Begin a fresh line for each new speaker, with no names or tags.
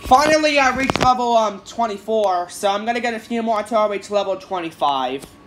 Finally, I reached level 24, so I'm gonna get a few more until I reach level 25.